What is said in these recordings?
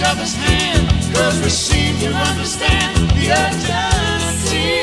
of his hand, 'cause we seem to understand the urgency.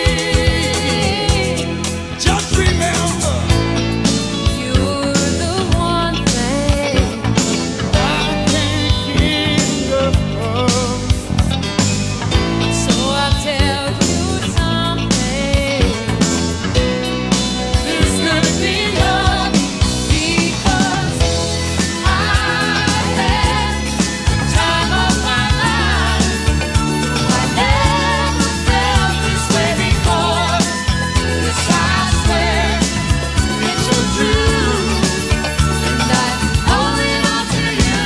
Just remember, you're the one thing I can't get enough of. So I'll tell you something. There's gonna be love because I had the time of my life. I never felt this way before. This I swear, it's so true, and I owe it all to you.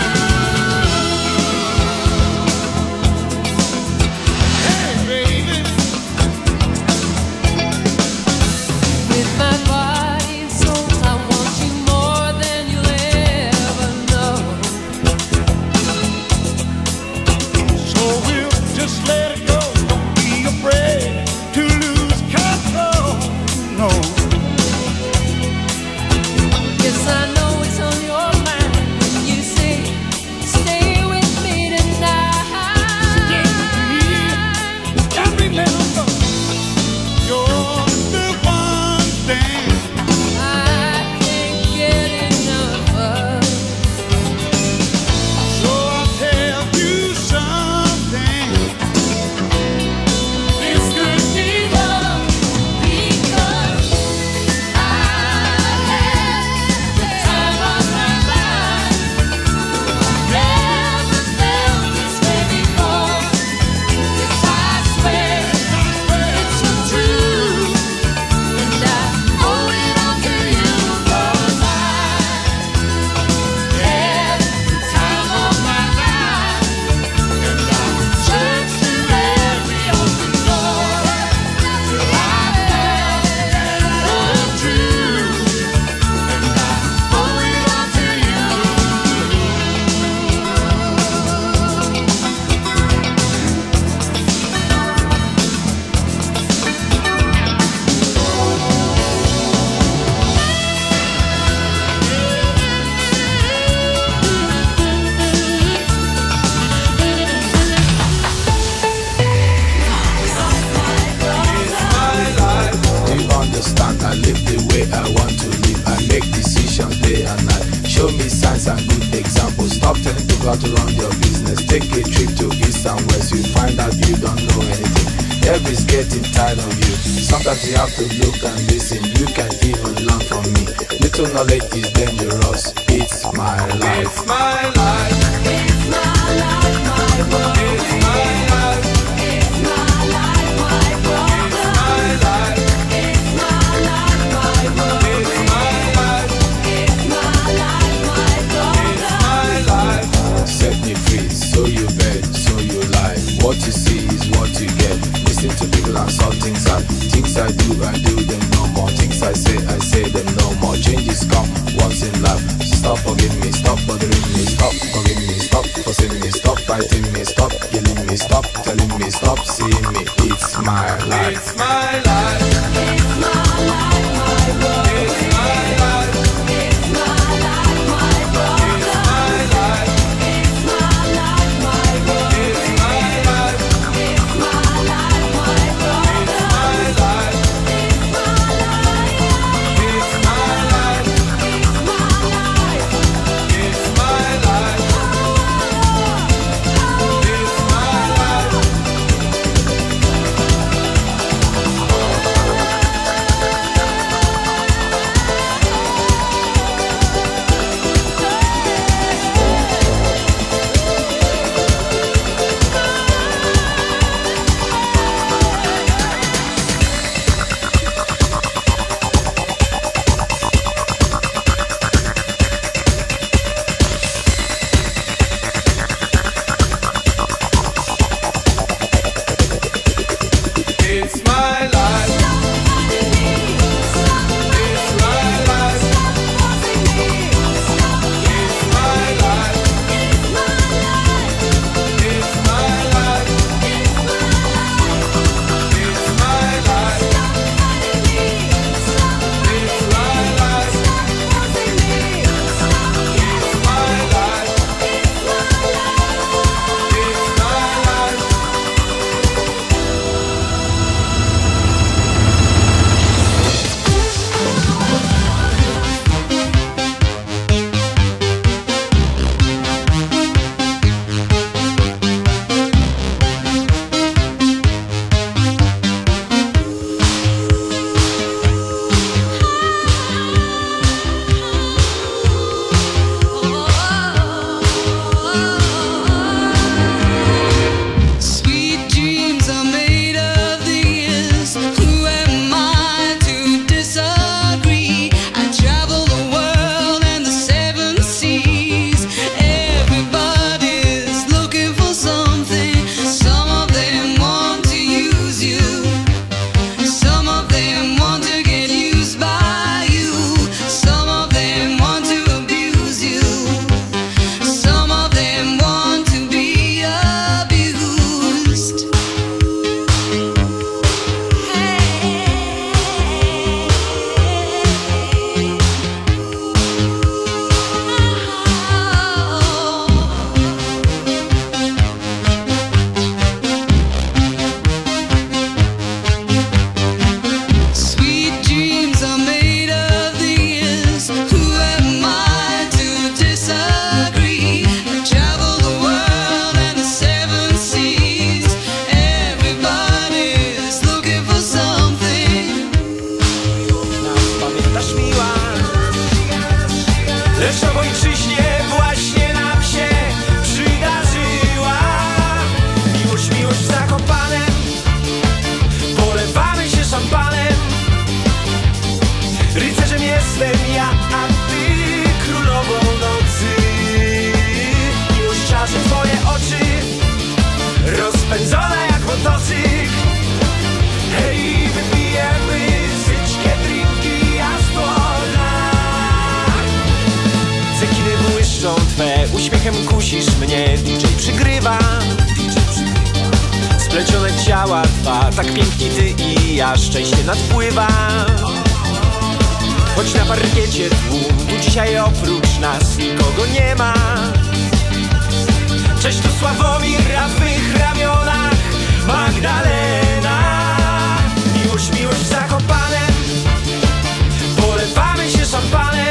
Hey, baby. With my body and soul, I want you more than you'll ever know. So we'll just let it go. Don't be afraid to lose control. No. Yes, I know it's on your mind when you say, stay with me tonight. Stay with me. And remember, you're the one thing I can't get enough of. So I'll tell you something. This could be love because I had the time of my life. Never felt this way before. Yes, I swear, it's so true, and I owe it all to you 'cause I had the time of my life, and I searched through every open door till I found love true, and I owe it all to you. Do you understand? I live the way I want to live. I make decisions day and night. Show me signs and good examples. Stop telling people how to run your business. Take a trip to east and west. You find out you don't know anything. Everybody's getting tired of you. Sometimes you have to look and listen. You can even learn from me. Little knowledge is dangerous. It's my life. It's my life. It's my life, my world. It's my life. It's my life, my world. It's my life. It's my life, my world. It's my life. It's my life, my world. It's my life. Set me free, so you bet, so you lie. What you see is what you get. Listen to people and saw things I do them no more. Things I say them no more. Changes come once in life. Stop forgiving me, stop bothering me, stop forgiving me, stop forcing me, stop fighting me, stop killing me, stop telling me, stop seeing me. It's my life. It's my life. It's my life, my world. It's my life. It's my life, my world. It's my life. It's my life, my world. It's my life. It's my life, my world. It's my life. It's my life. It's my life. It's my life. It's my life. It's my life. musisz mnie, DJ przygrywa. Splecione ciała dwa, tak pięknie ty i ja, szczęście nadpływa. Choć na parkiecie tłum, tu dzisiaj oprócz nas nikogo nie ma. Cześć, tu Sławomir, a w twych ramionach Magdalena. Miłość, miłość w Zakopanem, polewamy się szampanem.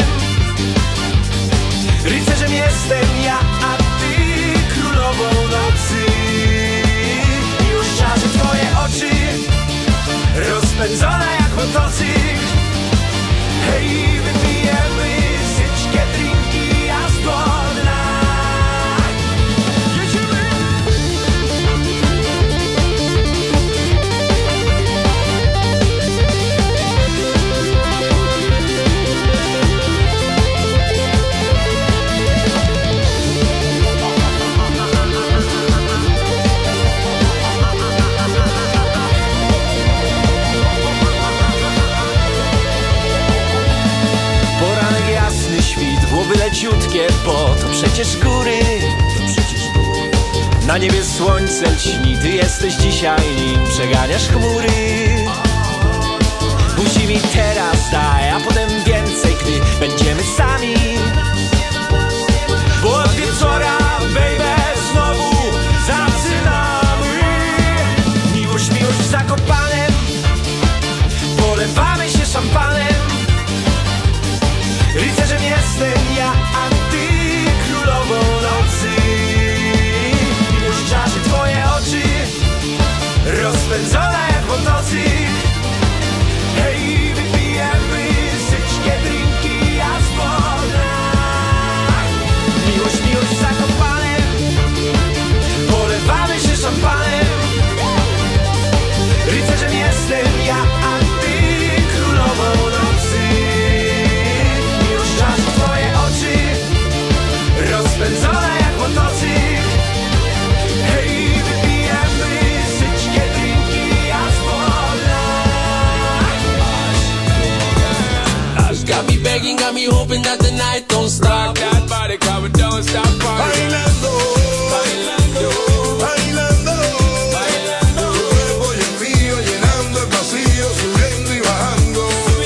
Rycerzem jestem ja, a ty królową nocy. Miłość czarzy twoje oczy, rozpędzona jak motocykl. Hej, wypijemy syćkie drinki, a zgodna. Jedziemy! Głowy leciutkie, bo to przecież góry. Na niebie słońce lśni, ty jesteś dzisiaj nim przeganiasz chmury. Buzi mi teraz daj, a potem więcej, gdy będziemy sami. Bo od wieczora, baby, znowu zaczynamy. Miłość, miłość w Zakopanem, polewamy się szampanem. Rycerzem jestem ja, a ty królową nocy. Miłość czarzy twoje oczy, rozpędzona jak motocykl. Hej, wypijemy syćkie drinki, a zgodna. Miłość, miłość w Zakopanem, polewamy się szampanem. Rycerzem jestem ja, a ty królową nocy. Twoje oczy, rozpędzona jak motocykl. Hej, wypijemy syćkie drinki, a zgodna. Got me begging, got me hoping that the night don't stop. Rock that body, come and don't stop partying. Bailando, bailando, bailando, bailando. Tu cuerpo y el mío llenando el vacío, subiendo y bajando.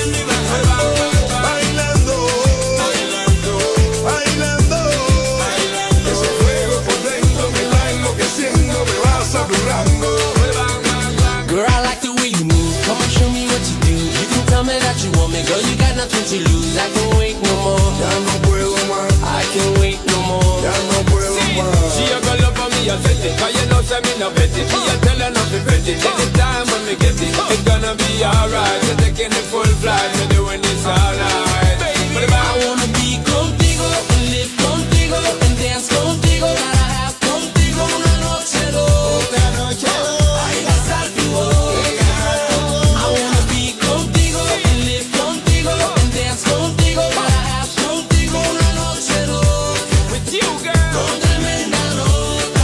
Bailando, bailando, bailando. Ese fuego por dentro me va enloqueciendo, me va saturando. Girl, I like the way you move. Come and show me what you do. You can tell me that you want me, girl. You got nothing to lose. I can't wait no more. Ya no puedo más, I can't wait no more. ya no puedo más. She a go love for me, I set it. Cause you know, say me no bet it. Me a tell her not to bet it. Anytime when me get it, it's gonna be alright. We're taking it full flight, we're doing this all night. But if I wanna be contigo, live contigo, and dance contigo. Para have contigo una noche loca. Ay, besar tu boca. I wanna be contigo, live contigo, and dance contigo. Para have contigo una noche loca. with you, girl, Con tremenda nota.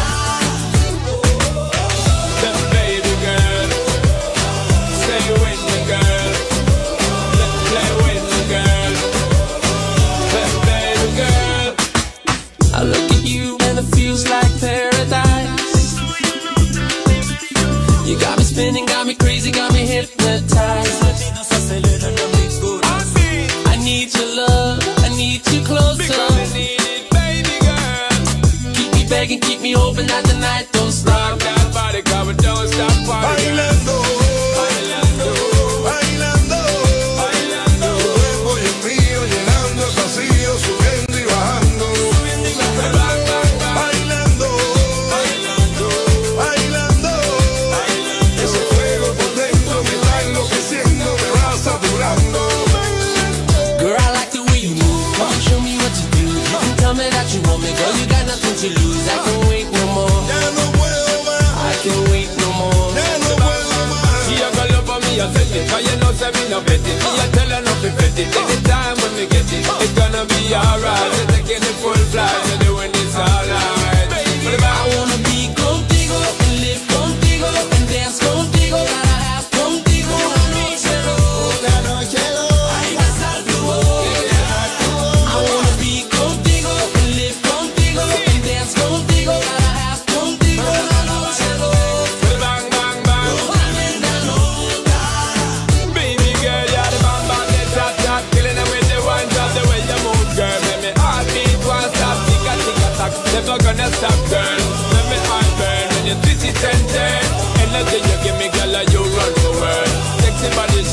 the baby girl, stay with me, girl. Let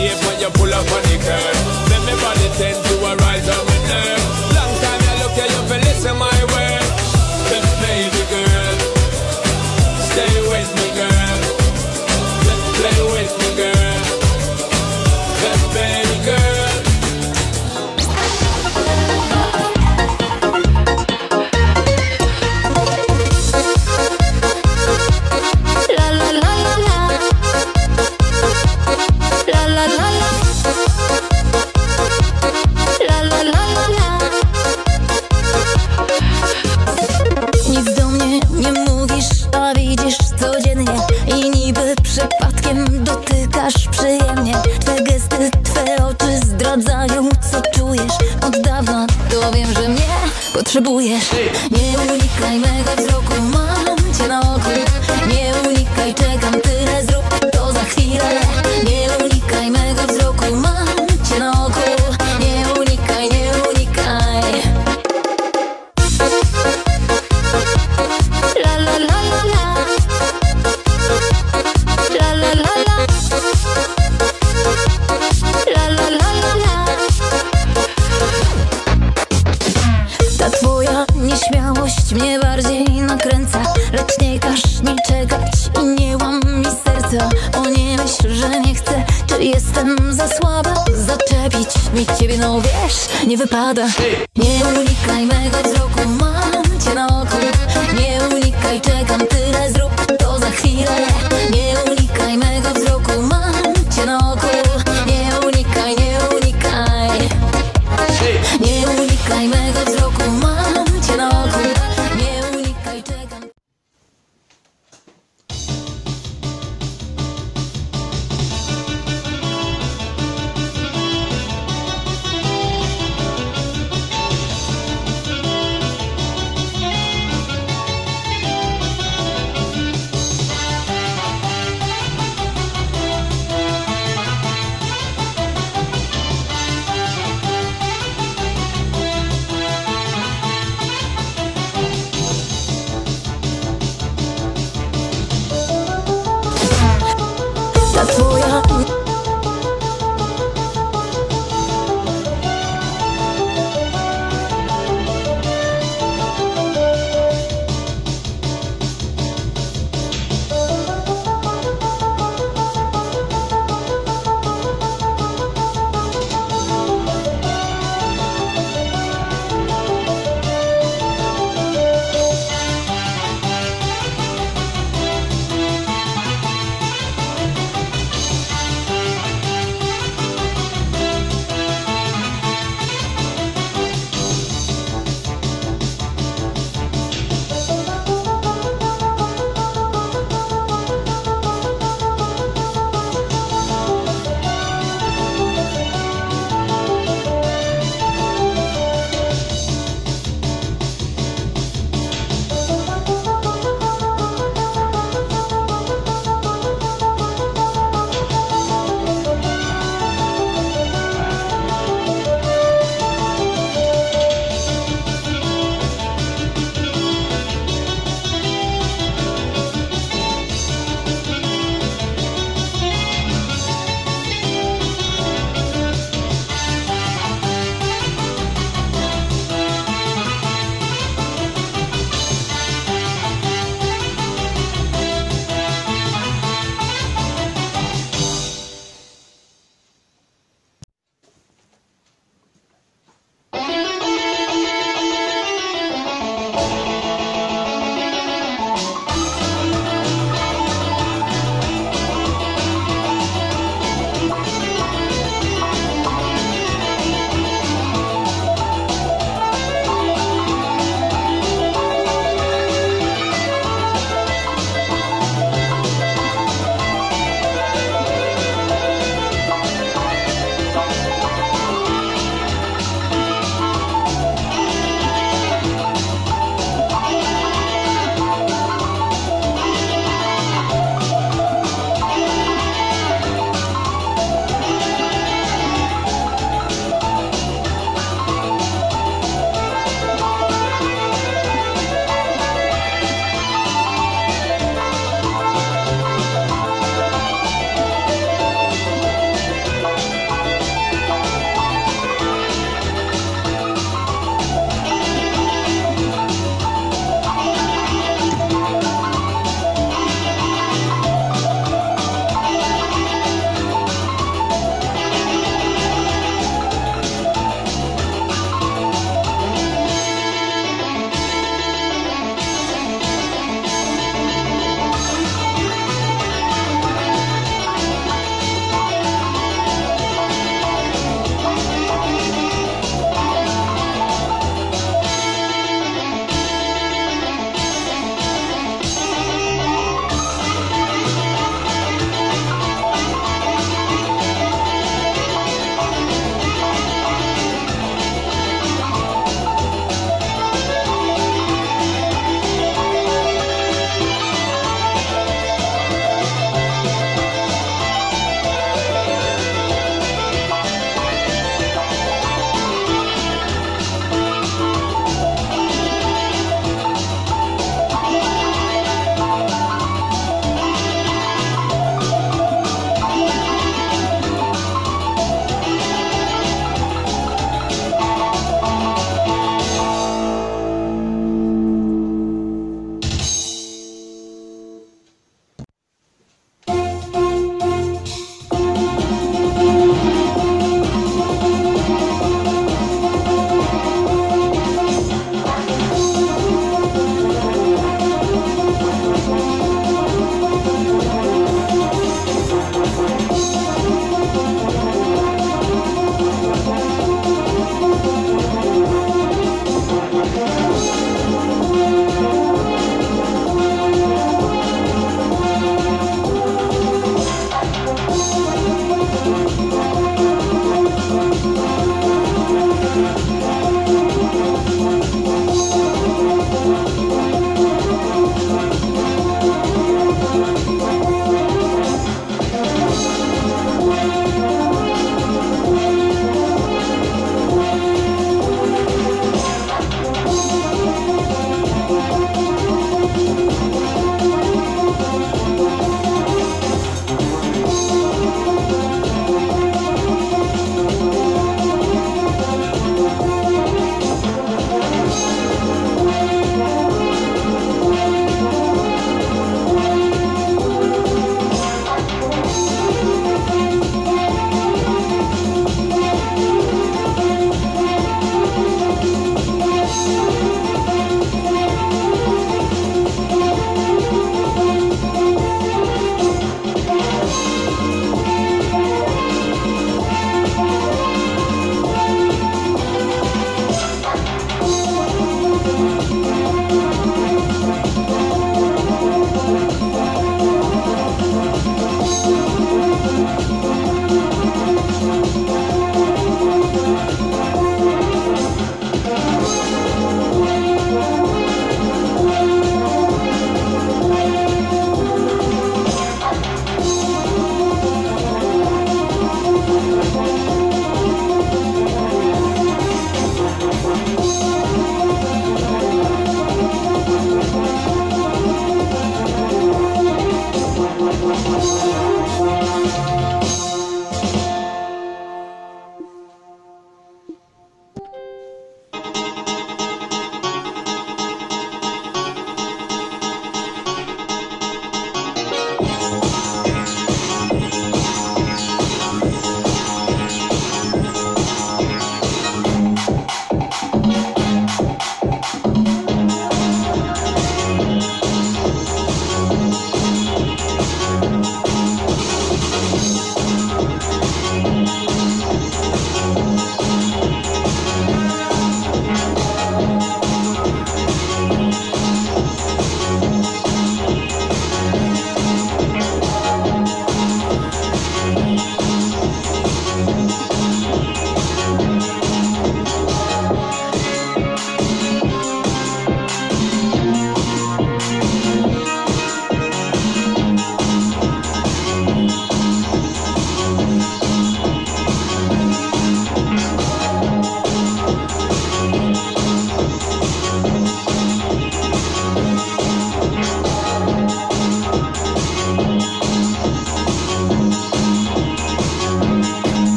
shape when you pull up on the curb. Make me body tend to arise on my nerve. Long time I look at you for listen my word. Baby girl, stay with me girl. Play with me girl. Baby girl. La la la la la. La la la la. La la la la la. Nic do mnie nie mówisz, a widzisz codziennie i niby przypadkiem dotykasz przyjemnie. Twe gesty, twe oczy zdradzają, co czujesz. Od dawna to wiem, że mnie potrzebujesz. Nie unikaj mego wzroku, mam cię na oku. Nie unikaj, czekam, tyle zrób to za chwilę. Nie unikaj mego wzroku, mam cię na oku. Nie unikaj, nie unikaj. La la la la la. La la la la. La la la la la. Ta twoja nieśmiałość mnie bardziej nakręca. Lecz nie każ mi czekać i nie łam mi serca. O nie myśl, że nie chcę, czy jestem za słaba. Zaczepić mi ciebie, no wiesz, nie wypada. Nie unikaj mego wzroku, mam cię na oku. Nie unikaj, czekam, tyle zrób to za chwilę. Nie unikaj mego wzroku, mam cię na oku. Nie unikaj, nie unikaj. Nie unikaj mego wzroku, mam cię na oku. Nie unikaj, czekam. Ta twoja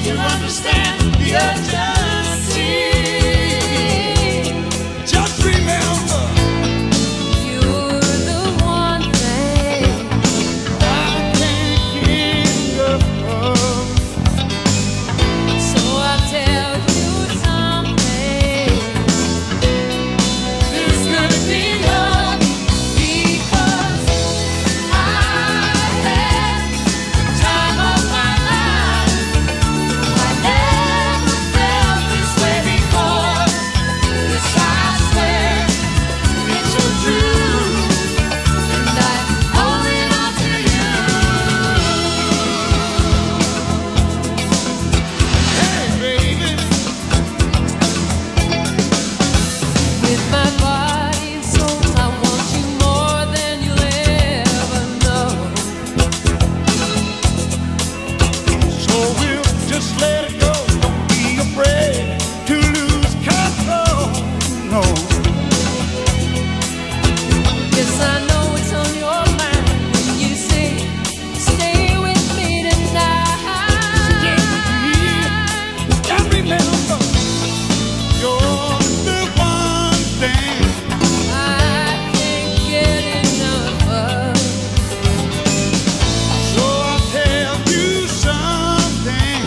you understand the urgency. Just remember, You're the one thing I can't get enough of. so I'll tell you something. It's gonna be love because I had the time of my life. I never felt this way before. This I swear, it's so true, and I owe it all to you. Hey, baby, With my body and soul, I want you more than you'll ever know. so we'll just let it go. Don't be afraid to lose control. No, Yes, I know it's on your mind when you say, stay with me tonight. and remember, you're the one thing I can't get enough of. So I'll tell you something.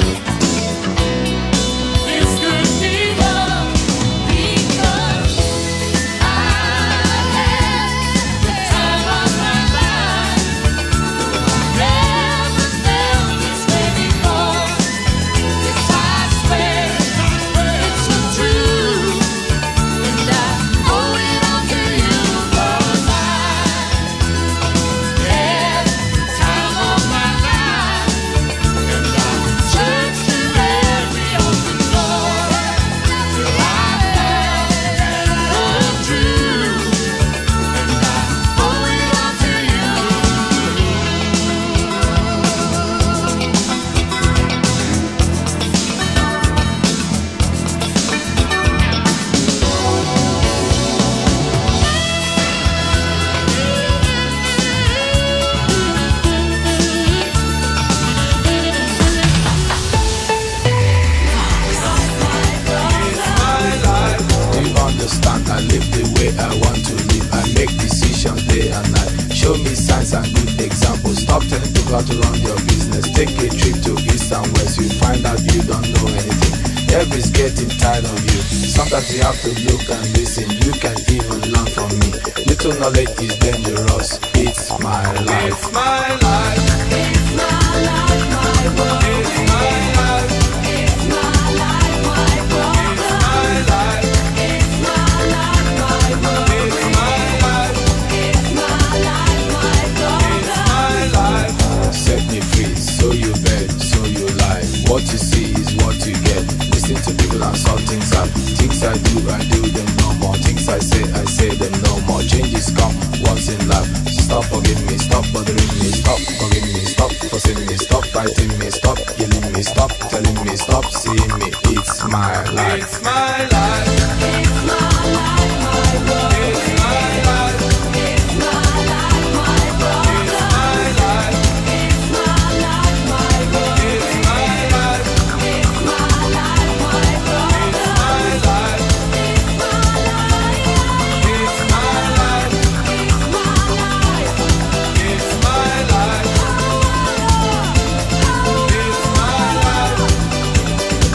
It's gonna be love because I had the time of my life. Never felt this way before. Yes, I swear, it's so true, and I owe it all to you 'cause I had the time of my life, and I searched through every open door till I found love true, and I owe it all to you. Do you understand? I live the way I want to live. I make decisions day and night. Show me signs and good examples. Stop telling people how to run your business. Take a trip to east and west. You find out you don't know anything. Everybody's getting tired of you. Sometimes you have to look and listen. You can even learn from me. Little knowledge is dangerous. It's my life. It's my life. It's my life, my world. It's my life. It's my life, my problem. It's my life. It's my life, my world. It's my life. It's my life, my problem. It's my life. Set me free, so you bet, so you lie. What you see is what you get. Listen to people and sort things out. Things I do them no more. Things I say them no more. Changes come once in life. Stop forgiving me, stop bothering me, stop forgiving me, stop forcing me, stop fighting me, stop yelling me, stop telling me, stop seeing me. It's my life. It's my life. It's my life, my world. It's my life. It's my life, my problem. It's my life. It's my life, my world. It's my life. It's my life, my problem. It's my life. It's my life. It's my life. It's my life. It's my life. It's my life.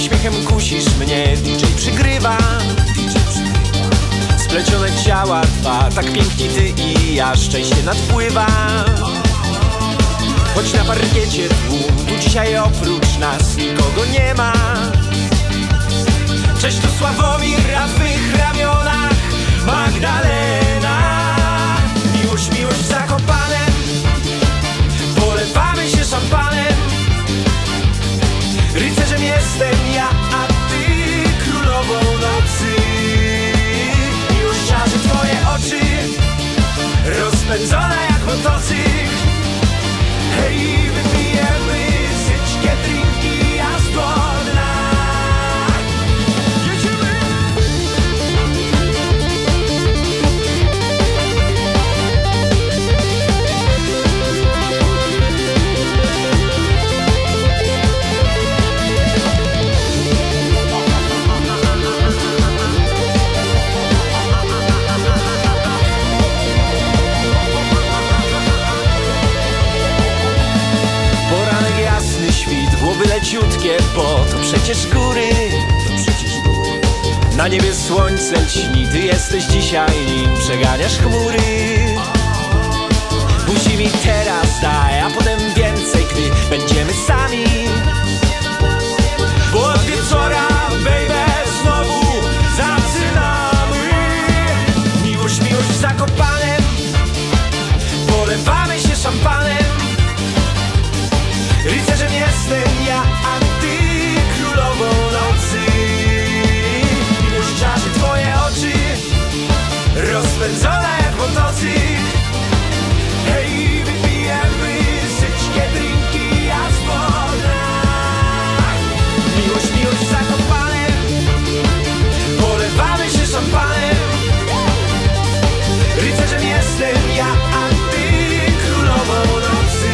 Uśmiechem kusisz mnie, DJ przygrywa. Splecione ciała dwa, tak piękni ty i ja, szczęście nadpływa. Choć na parkiecie tłum, tu dzisiaj oprócz nas nikogo nie ma. Cześć, tu Sławomir, a w mych ramionach Magdalena. Miłość, miłość w Zakopanem, polewamy się szampanem. Rycerzem jestem ja, a ty królową nocy. Miłość czarzy twoje oczy, rozpędzona jak motocykl. Hej, wypijemy syćkie drinki, ja zgodna. Jedziemy! Głowy leciutkie, bo to przecież góry. Na niebie słońce lśni, ty jesteś dzisiaj nim przeganiasz chmury. Buzi mi teraz daj, a potem więcej, gdy będziemy sami. Bo od wieczora, baby, znowu zaczynamy. Miłość, miłość w Zakopanem, polewamy się szampanem. Rycerzem jestem ja, a ty królową nocy. Miłość czarzy twoje oczy, rozpędzona jak motocykl. Hej, wypijemy syćkie drinki, ja zgodna. Miłość, miłość w Zakopanem, polewamy się szampanem. Rycerzem jestem ja, a ty królową nocy.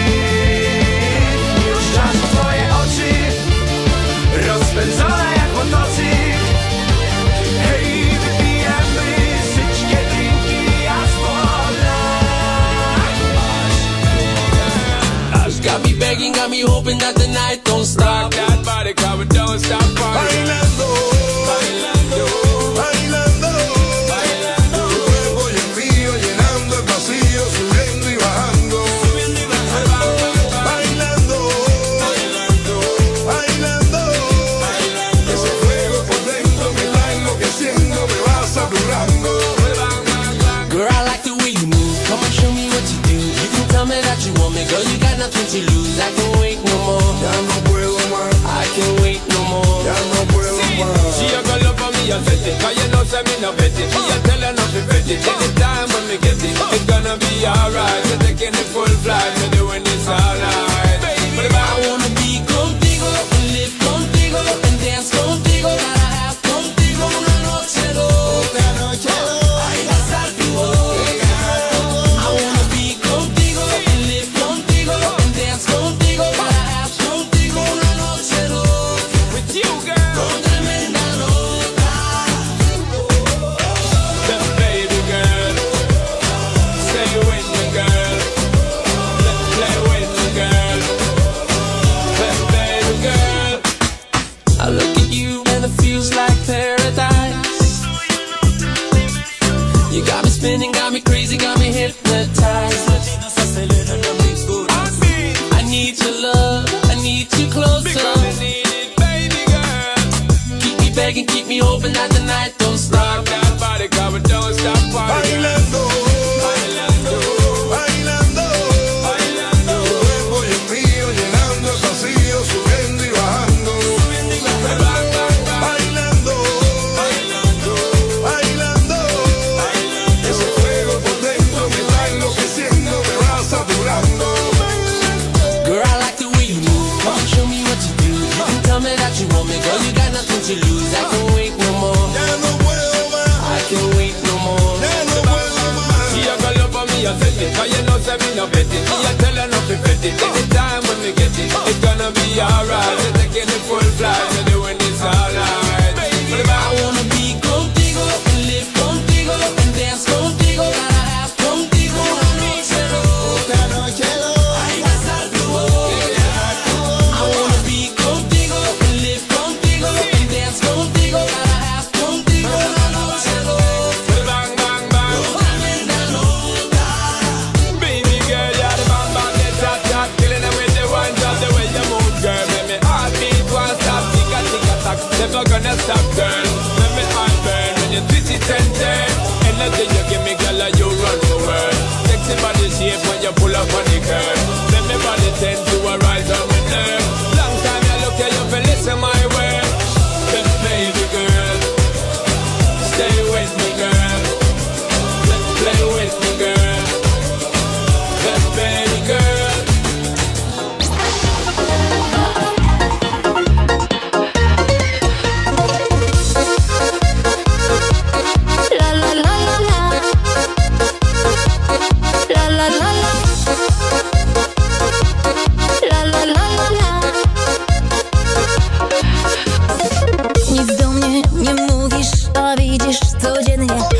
Twoje oczy, rozpędzona jak motocykl. Hej, wypijemy syćkie drinki, ja zgodna. Got me begging, got me hoping that the night don't stop. Rock that body, cause we don't stop partying. Bailando, bailando, bailando, bailando. Tu cuerpo y el mío llenando el vacío, subiendo y bajando. Bailando, bailando, bailando. Ese fuego por dentro me va enloqueciendo, me va saturando. Girl, I like the way you move. Come and show me what you do. You can tell me that you want me, girl. You got nothing to lose. I can't wait no more. Ya no puedo más, I can't wait no more. ya no puedo más. She a go love for me and set it, cause you know say me no bet it. Me a tell her not to bet it. Anytime when me get it, it's gonna be alright. We're taking it full flight, we're doing this all night. But if I wanna be contigo, live contigo, and dance contigo. Gotta have contigo una noche loca, ay, pasar tu boca. I wanna be contigo, live contigo, and dance contigo. Gotta have contigo una noche loca, with you, girl, con tremenda nota. the baby girl, stay with me, girl. Play with me, girl. The baby girl. I look at you and it feels like paradise. You got me spinning, got me crazy, got me hypnotized. I need your love, I need you closer. Because I need it, baby girl. Keep me begging, keep me hoping that the night don't stop. Rock that body, cause we don't stop partying. Bailando, Bailando, bailando, bailando. tu cuerpo y el mío llenando el vacío, subiendo y bajando. Bailando, bailando, bailando. Ese fuego por dentro me va enloqueciendo, me va saturando. Girl, I like the way you move. Come and show me what you do. You can tell me that you want me, girl. You got nothing to lose. I can't wait no more. Ya no puedo más, I can't wait no more. ya no puedo más. She a go love for me and set it, cause you know say me no bet it. Me a tell her not to bet it. Anytime when we get it, it's gonna be alright. We're taking it full flight, we're doing this all night. But if I wanna be contigo, live contigo, and dance contigo. Gotta have contigo una noche loca, ay, pasar tu boca. I wanna be contigo, live contigo,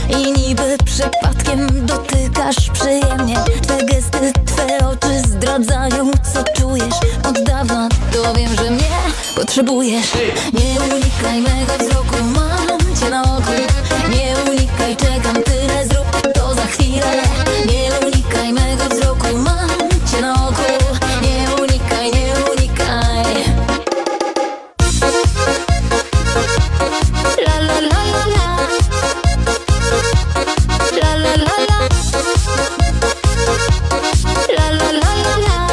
i niby przypadkiem dotykasz przyjemnie. Te gesty, twe oczy zdradzają, co czujesz. Od dawna to wiem, że mnie potrzebujesz. Nie unikaj mego wzroku, mam cię na oku. Nie unikaj, czekam, tyle zrób to za chwilę. Nie unikaj mego wzroku, mam cię na oku. Nie unikaj, nie unikaj. La la la la la. La la la la. La la la la la.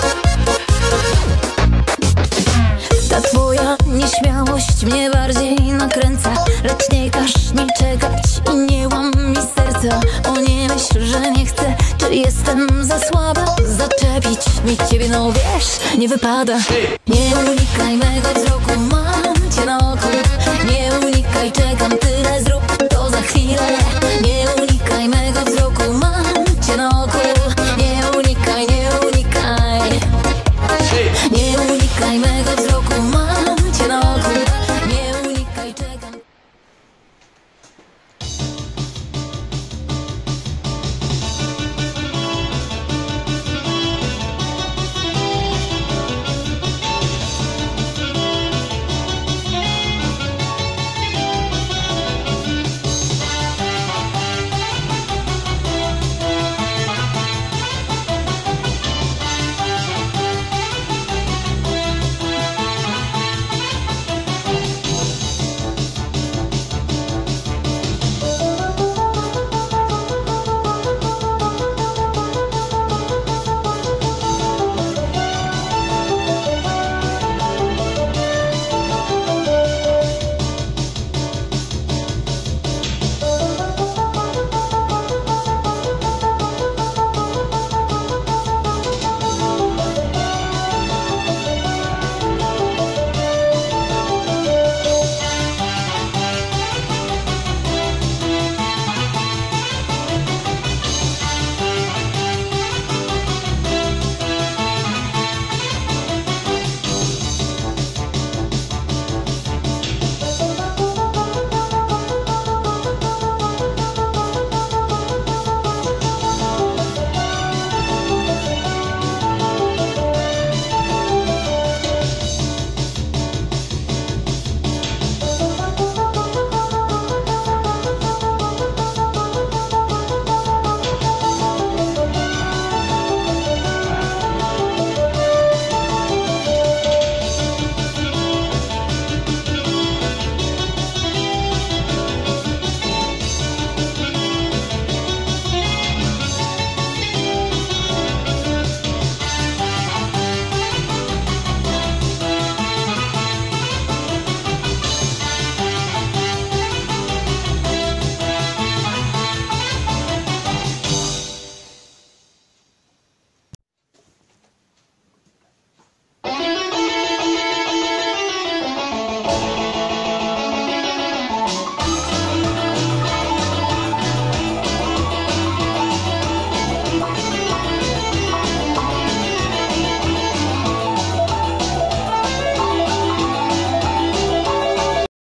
Ta twoja nieśmiałość mnie bardziej nakręca, lecz nie każ mi czekać i nie łam mi serca. O nie myśl, że nie chcę, czy jestem za słaba zaczepić mi ciebie, no wiesz, nie wypada. Nie unikaj mego wzroku, mam cię na oku. Nie unikaj, czekam, ty